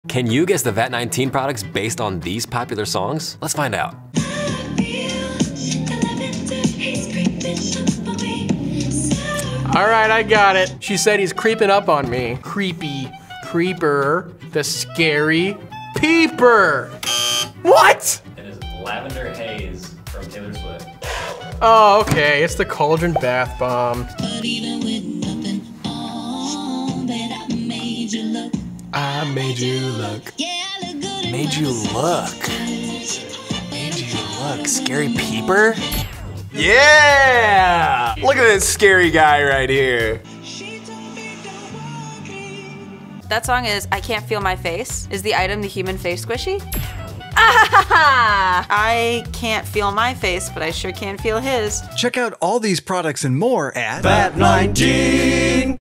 Can you guess the Vat19 products based on these popular songs? Let's find out. All right, I got it. She said he's creeping up on me. Creepy, creeper, the scary peeper. What? It is Lavender Haze from Taylor Swift. Oh, okay, it's the Cauldron Bath Bomb. I made you look. Made you look. Made you look. Scary peeper? Yeah! Look at this scary guy right here. That song is I Can't Feel My Face. Is the item the human face squishy? Ah! I can't feel my face, but I sure can feel his. Check out all these products and more at Vat19.